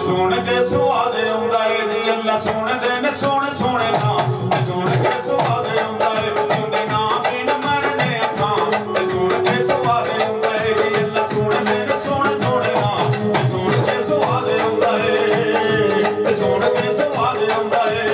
सुन के स्वाद आउंदा है जी अल्लाह सुन दे न सुन सोने ना सुन के स्वाद आउंदा है उहदे नाम बिन मरने अखां सुन के स्वाद आउंदा है जी अल्लाह सुन दे न सुन सोने ना सुन के स्वाद आउंदा है सुन के स्वाद आउंदा है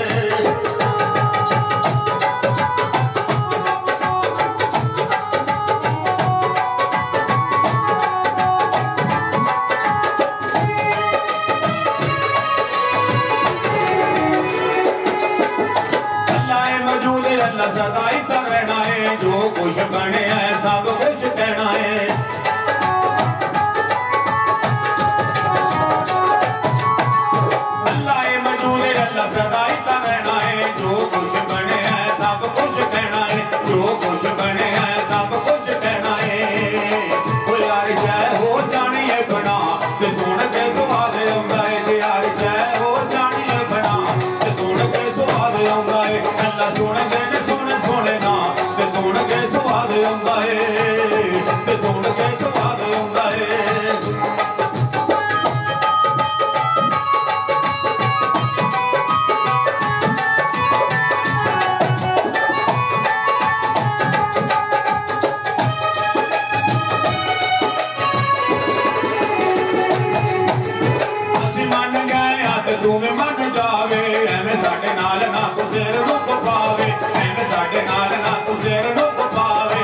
अल्लाह सदा ही तो रहना है जो कुछ बने है सब कुछ कहना है अल्लाह मौजूद है अल्लाह सदा ही तो रहना है जो कुछ बने है सब कुछ कहना है जो कुछ बने है सब कुछ कहना है कोई यार जय हो जानी है बना ते सुन के स्वाद आउंदा है यार जय हो जानी है बना ते सुन के स्वाद आउंदा है अल्लाह सुन के सोने ना ते सुन के स्वाद आउंदा है ते सुन के स्वाद आउंदा है असीं मन गए आ ते तू भी मन जावे एवें साडे नाल ना तू सिर रुक पावे एवें साडे नाल ना तू सिर रुक पावे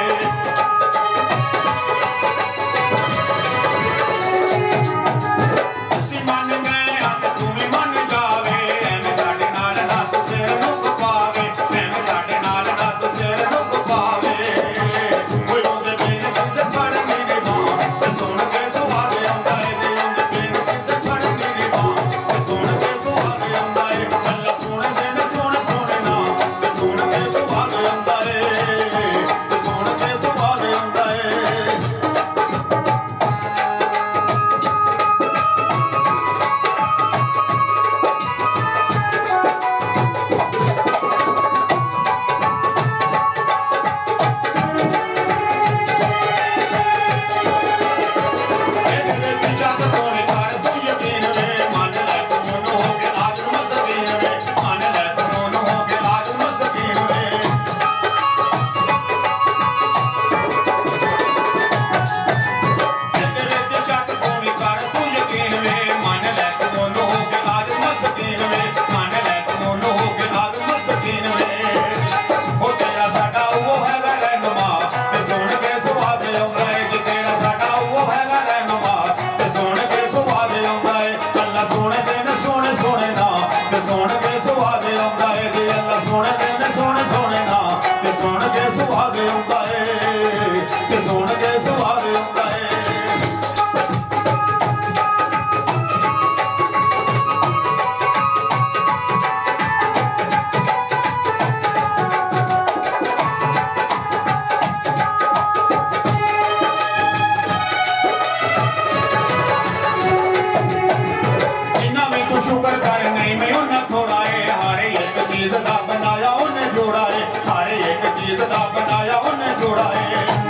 असीं मन गए आ ते तू भी मन जावे एवें साडे नाल ना तू सिर रुक पावे एवें साडे नाल ना तू सिर रुक पावे कोई ओंदे बिन किसे पढ़ने दी मां ते सुन के स्वाद आउंदा है ते ओंदे बिन किसे पढ़ने दी मां ते सुन के स्वाद आउंदा है अल्लाह सुन दे न सुन सोने ना ते सुन के स्वाद आउंदा है ते सुन के स्वाद आउंदा है शुक्र कर नहीं मैं उन्हें थोड़ा है हर एक चीज का बनाया उन्हें जोड़ा है हर एक चीज का बनाया उन्हें जोड़ा है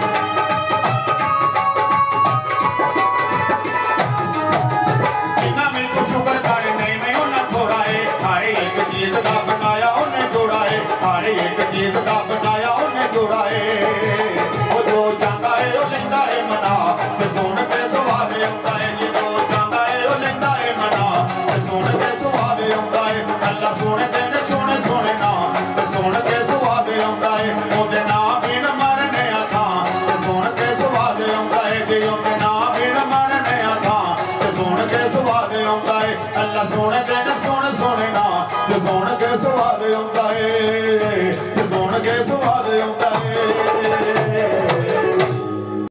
इन्ना में तो शुक्र कर नहीं मैं उन्हें थोड़ा है हर एक चीज का बनाया उन्हें जोड़ा है हर एक चीज का बनाया उन्हें जोड़ा है वो जो चाहता है वो लेंदा है मना ते सुन के स्वाद आउंदा है जी जो चाहता है वो लेंदा है मना ते सुन के स्वाद आउंदा है अल्लाह सुन के न सुन सोने ना ते सुन के स्वाद आउंदा है ओदे नाम बिन मरने अखां ते सुन के स्वाद आउंदा है जी ओदे नाम बिन मरने अखां ते सुन के स्वाद आउंदा है अल्लाह सुन के न सुन सोने ना ते सुन के स्वाद आउंदा है ते सुन के स्वाद आउंदा है